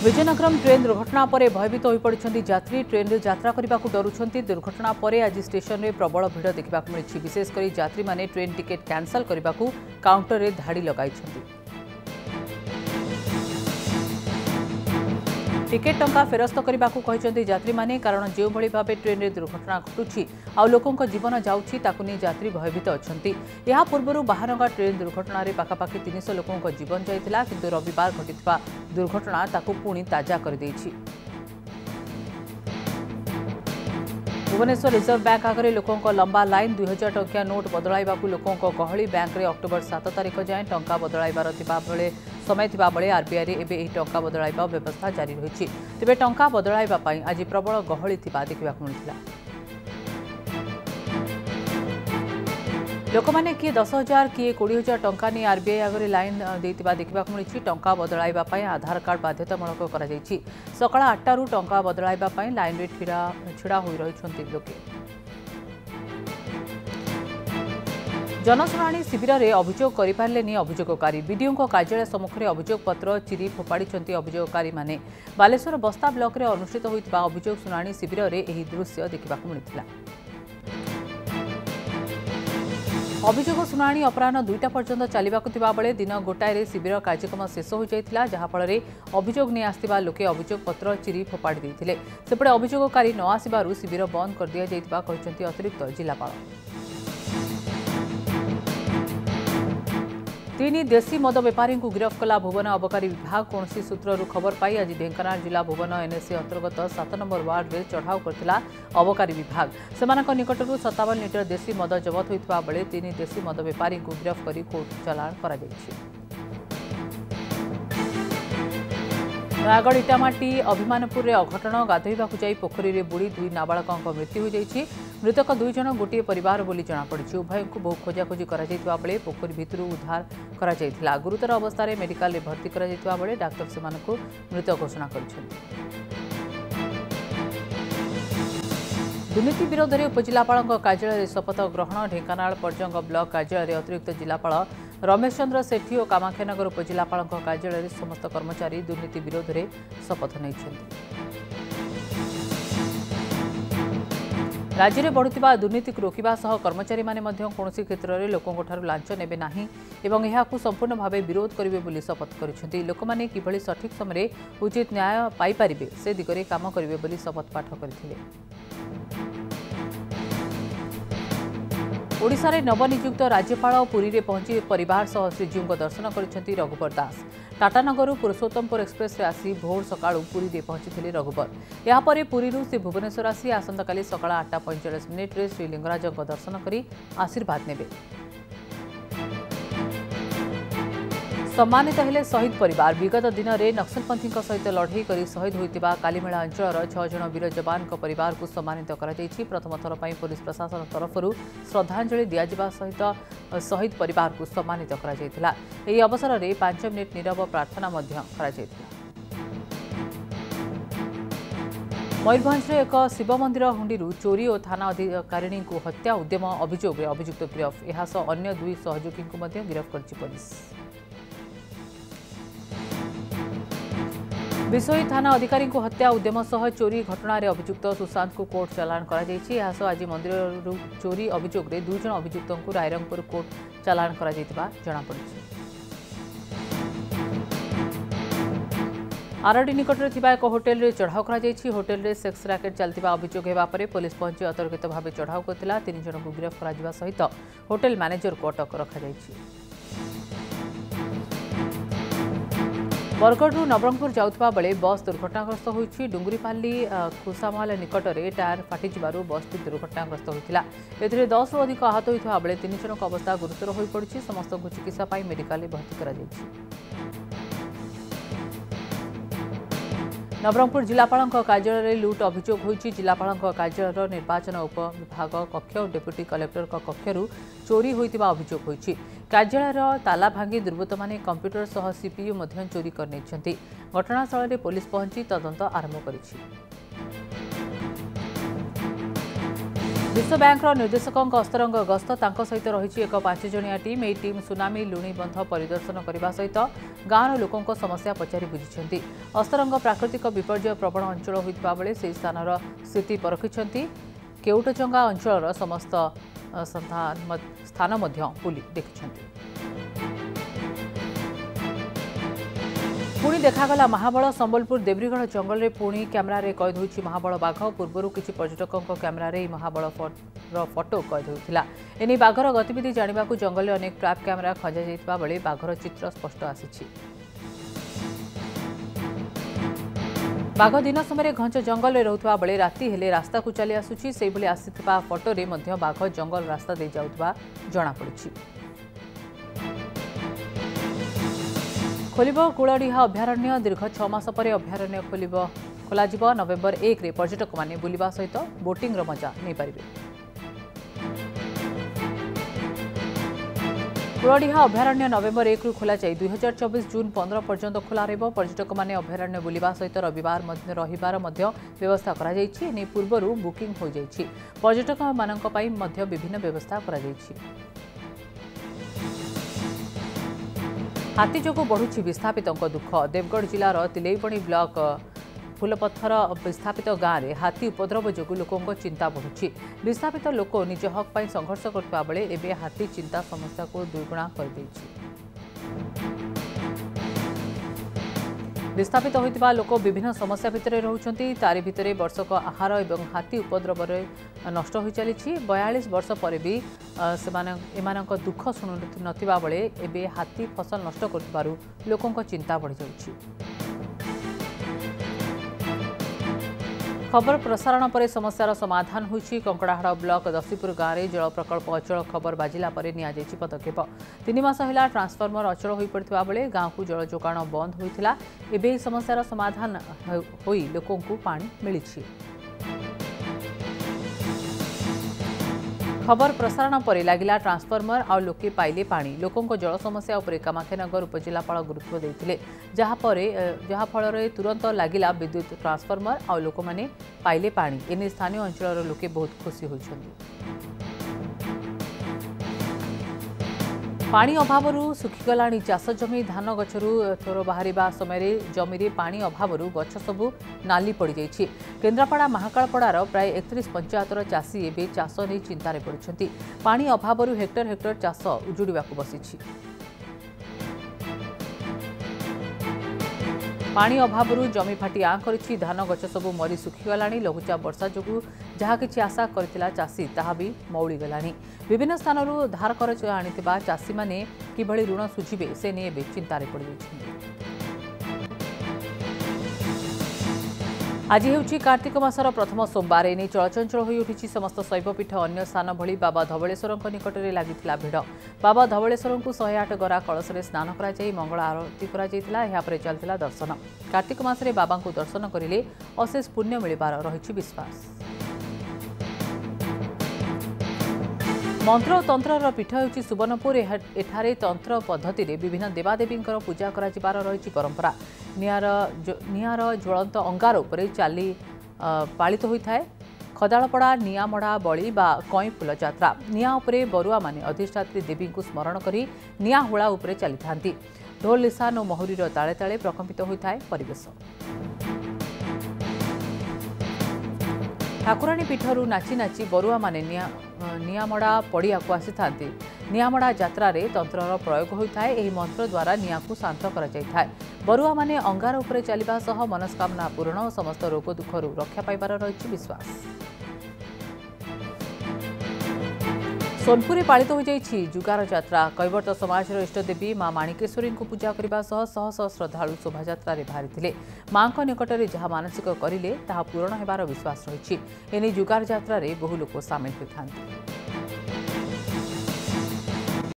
Vizianagaram train दुर्घटना पर भयभीत हो पड़ती यात्री ट्रेन रे यात्रा करने को डरुंट दुर्घटना पर आज स्टेशन में प्रबल भिड़ देखा मिली विशेषकर यात्री माने ट्रेन टिकेट कैंसल करने को काउंटर रे धाड़ी लगाई टिकेट टंका फेरस्त करने को कहते यात्री माने कारण जो भली भाव ट्रेन रे दुर्घटना घटुची आ लोकों जीवन जाऊँगी ताकू नहीं यात्री भयभीत अच्छा यह पूर्व बाहारंगा ट्रेन दुर्घटना रे पाखापाखि 300 लोकों जीवन जाइतिला किंतु रविवार घटिथिबा दुर्घटना ताकू पुणी ताजा कर देछि। भुवनेश्वर रिजर्व बैंक आगे लोकों लंबा लाइन 2000 टंकिया नोट बदलाइबा लोकों गहली बैंक में अक्टोबर 7 तारिख जाए टंका बदलाइबार समय थिबा बेले आरबीआई रे एबे एही टंका बदलाइबा व्यवस्था जारी रही तेबे टंका बदलाइबा पई आज प्रबल गहली थिबा देखा मिलता। लोक मैंने किए 10,000 किए 20,000 टंका नहीं आरबीआई आगे लाइन देता देखा मिली टंका बदलाइबा पई आधार कार्ड बाध्यतामूलक कर सकाळ 8 टंका बदलाइबा पई लाइन रे छिड़ा होई रहिछन्ति लोके। जनशुणाणी शिविर में अभियोग करें अभियोगकारी विडीओ कार्यालय सम्मुखें अभियोग पत्र चिरी फोपाड़ी अभियोगकारी माने बालेश्वर बस्ता ब्लॉक में अनुष्ठित होता अभियोग शुणाणी शिविर में यह दृश्य देखा मिलता। अभियोग शुणाणी अपराह 2टा पर्यंत चलवाक बेले दिन गोटाए शिविर कार्यक्रम शेष हो जाता जहाँफल अभियोग नहीं आसवा लोके अभियोग पत्र चिरी फोपाड़ी देते सेपटे अभियोगकारी न आसवर शिविर बंद कर दि जाता अतिरिक्त जिलापाल। 3 देशी मद बेपारी को गिरफ्त कला भुवन अबकारी विभाग कौन सूत्रु खबर पाई आज ढेंकानाल जिला भुवन एनएसए अंतर्गत 7 नंबर वार्ड में चढ़ाऊ करथिला अबकारी विभाग सेमानक निकटरू 57 लीटर देशी मद जबत होइतबा बेले 3 देशी मद बेपारी को गिरफ्त कर कोर्ट चालाण करा जायछि। नयागढ़ इटामाटी अभिमानपुर में अघटन गाधोइबा जाई पोखरी में बुड़ी 2 नाबालकों मृत्यु हो जाइछि। मृतक 2 जन गोटे परिवार बोली जनापड़ी उभय को बहु खोजाखोजी बेले पोखरी भितर उद्धार करा गुरुतर अवस्था रे मेडिकल में भर्ती करा बेले डाक्तर से मृत घोषणा कर। दुर्नीति विरोध में उपजिलापाल कार्यालय शपथ ग्रहण ढेंकानाल पर्जंग ब्लॉक कार्यालय अतिरिक्त जिलापाल रमेश चंद्र सेठी और कामाख्यानगर उपजिलापाल कार्यालय समस्त कर्मचारी दुर्नीति विरोध में शपथ नहीं। राज्य में बढ़ुवा दुर्नीति को रोकवा सह कर्मचारी माने कौन क्षेत्र में लोकों लांच नेबे नाही एवं यहाकू संपूर्ण भाव विरोध करेंगे बोली शपथ करिसेंति। लोक माने किभली सठिक समय उचित न्याय पाई पारिबे से दिगरे काम करेंगे बोली शपथ पाठ करथिले। ओडिशा रे नवनियुक्त राज्यपाल पुरी रे पहुंची परिवार सह श्रीजीव को दर्शन करिसेंति रघुवर दास। टाटानगर पुरुषोत्तमपुर एक्सप्रेस रे आसी भोर सकाळू पुरी रे पहुंची रघुवर यापर पुरी श्री भुवनेश्वर आसी आसंतकाली सकाळ 8:45 रे श्री लिंगराज को दर्शन करी आशीर्वाद नेबे। सम्मानित हेले शहीद परिवार विगत दिन में नक्सलपंथी सहित लड़ई कर शहीद होता कालीमेला अंचल 6 जन वीर जवान परिवार को सम्मानित कर प्रथम थर पर पुलिस प्रशासन तरफ श्रद्धांजलि दिया सहित शहीद परिवार को सम्मानित कर अवसर में 5 मिनिट नीरव प्रार्थना मयूरभंज एक शिव मंदिर हुंडी चोरी और थाना अधिकारिणी को हत्या उद्यम अभियोग में अभियुक्त गिरफ यह अन्य 2 सहयोगी को गिरफ कर पुलिस। विशोई थाना अधिकारी को हत्या उद्यम सह चोरी घटना रे अभियुक्त सुशांत को कोर्ट चालाण कर आज मंदिर चोरी अभियोग में 2 जन अभियुक्तों को रायरंगपुर कोर्ट चालाण कर जनापड़ी। आरडी निकट में एक होटेल रे चढ़ाऊ कर होटेल रे सेक्स रैकेट चलता अभियोग होगा पुलिस पहुंची अतर्कित भाव चढ़ाऊ करथिला 3 जन को गिरफ्त करा सहित होटेल मैनेजर को अटक रखा। बरगढ़ नवरंगपुर जाउथबा बेले बस दुर्घटनाग्रस्त होइछि। डुंगरीपाली खुसामहल निकट में टायर फाटिजिबारु बसटी दुर्घटनाग्रस्त होइतिला। एथिरे 10 रु अधिक आहत होइथबा बेले 3 जनक अवस्था गुरुतर होई पड़िछि। समस्त को चिकित्सा पाई मेडिकल में भर्ती करा जाइछि। नवरंगपुर जिलापाल कार्यालय लुट अभियोग होइछि। जिलापाल कार्यालय निर्वाचन उपविभाग कक्ष और डेप्यूटी कलेक्टर कक्षरु चोरी होइतिबा अभियोग होइछि। कार्यालय ताला भांगी दुर्बृत्त माने कंप्यूटर सह सीपीयू मध्य चोरी कर नेछन्ति। घटनास्थल में पुलिस पहुंची तदंत आरंभ करिछि। विश्व बैंक निर्देशकों अस्तरंग गस्त सहित रही एक 5 जणिया टीम। यह टीम सुनामी लुणी बंध परिदर्शन करने सहित गाँव लोकों समस्या पचारि बुझी। अस्तरंग प्राकृतिक विपर्यय प्रवण अंचल होता बेले से स्थानर स्थिति परखिंट। केउटचंगा अंचल समस्त स्थान बुली देखिंट। पुणी देखागला महाबल। संबलपुर देवरीगढ़ जंगल में पुणी कैमेरार कैद होइछि महाबल बाघ। पूर्व किसी पर्यटकों कैमेरार महाबल फटो कैद होता। एने बाघर गतिविधि जाना जंगल में अनेक ट्रैप कैमेरा खंजा जाइतिबा बेले बाघर चित्र स्पष्ट आसी। बाघ दिन समय घंच जंगल में रोकता बेले राति हेले रास्ता को चली आसुछि। से भली आसिथिबा फटोरे मध्य बाघ जंगल रास्ता दे जाउतबा जणा पड़िछि। खोलिब कूलडीहा अभयारण्य। दीर्घ 6 मास पर अभयारण्य खोल नवेम्बर 1 रे पर्यटक माने बुलिबा सहित बोटिंग मजा नहीं पारिबे। कूलडीहा अभयारण्य नवेम्बर 1 रु खोला जाए 2024 जून 15 पर्यंत खोला रहिबो। पर्यटक माने अभयारण्य बुलिबा सहित रविवार रहिबार व्यवस्था करा जाइछि। ने पूर्वरु बुकिंग हो जाइछि। पर्यटक मानक पई मध्य विभिन्न व्यवस्था करा जाइछि। हाथी जोगु बढ़ुछि विस्थापितों दुख। देवगढ़ जिलार तिलैबणी ब्लॉक फूलपत्थर विस्थापित गाँव में हाथी उपद्रव जोगु लोकों चिंता बढ़ुछि। विस्थापित लोक निज हक पर संघर्ष करता बेले एबे हाथी चिंता समस्या को दुईगुणा कर देछि। विस्थापित होइतिबा लोक विभिन्न समस्या भितर रहउछन्ति। तारि भितर वर्षक आहार एवं हाथी उपद्रव नष्ट हो चली। 42 वर्ष पर भी एमानक दुख शुणु नथिबा बेले एबे हाथी फसल नष्ट करथिबारु लोकों चिंता बढ़ी जाउछि। खबर प्रसारण पर समस्यार समाधान होइछि। कंकड़ाहाड़ ब्लॉक दसीपुर गाँव में जल प्रकल्प अचल खबर बाजिला पर निया जाइछि पदक्षेप। 3 मास है ट्रांसफॉर्मर अचल हो पड़ता बेले गाँव को जल जोगाण बंद होता। एबे समस्यार समाधान होई लोकों को पानी मिलिछि। खबर प्रसारण पर लगिला ट्रांसफॉर्मर आ लोके पाइले पानी। लोकों जल समस्या उपर कामाख्यानगर उपजिलापाल गुरुत्व देते जहाँफल तुरंत लगिला विद्युत ट्रांसफॉर्मर आ लोक मैंने पाइले पानी। एने स्थानीय अंचल लोके बहुत खुशी होइछन्ति। पानी अभाव सुखीगला चाष जमी। धान गछरू थोर बाहर समय जमी पानी अभाव गछ सबू नाली पड़ जाइछि। केन्द्रापड़ा महाकालपड़ार प्राय 31 पंचायतर चाषी एवं चाष नहीं चिंतार पड़ुछन्ति। पानी अभाव हेक्टर हेक्टर चाष उजुड़ा बसिछि। पानी अभाव जमी फाटी आँ करिछि। धान गछ सबू मरी सुखीगला। लघुचाप वर्षा जोगु जहाँ किछि आशा करथिला चाषी ताहा भी मौली गलानी। विभिन्न स्थानरू धार करज आनिथिबा चाषी माने किभଳି ऋण सुझिबे से ने बे चिंतारे पड़ जाइछन्ति। आज हेउछि कार्तिक मासर प्रथम सोमवार। एने चलचंचल होई उठिछि समस्त शैवपीठ। अन्य स्थान भली बाबा धवळेश्वरଙ୍କ निकटरे लागिथिला भिड़। बाबा धवळेश्वरଙ୍କୁ 108 गरा कलशरे स्नान करा जाई मंगल आरती करा जाइथिला। एहा परे चलथिला दर्शन। कार्तिक मासरे बाबाଙ୍କୁ दर्शन करिले अशेष पुण्य मिलिबार रहिछि विश्वास। मंत्र और तंत्र पीठ होउछि सुवर्णपुर। एठारे तंत्र पद्धति रे विभिन्न देवादेवींकर पूजा करा जिबार रहिछि परंपरा। निआर ज्वलंत अंगार उपरे चाली पालित होइथाय। खदालपड़ा निआमड़ा बळी बा कई फूल यात्रा। निआ उपरे बरुआ माने अधिष्ठात्री देवी को स्मरण करी निआ हुळा उपरे चली थांती। ढोल लिसान और महुरीर ताले ताले प्रकंपित होइथाय परिवेश। ठाकुराणी पीठरू नाची नाची बरुआ माने निआमड़ा पड़िया को आसी थांती। निआमड़ा यात्रा रे तंत्रर प्रयोग होता है। एही मंत्र द्वारा निआ को शांत करा जाइथाय। बरुआ माने अंगार उपरे चलिबा सह मनस्कामना पूर्ण और समस्त रोग दुखरू रक्षा पाइबार रहिछि विश्वास। सोनपुरी पालित हो जाइछि जुगार यात्रा। कैवर्त समाजर इष्टदेवी मां माणिकेश्वरी को पूजा करने सह शह शह श्रद्धालु शोभायात्रा बाहरी मां निकटने जहाँ मानसिक करें ताहा पूरण होबार विश्वास रही। एने जुगार यात्रा बहु लोक सामिल होता।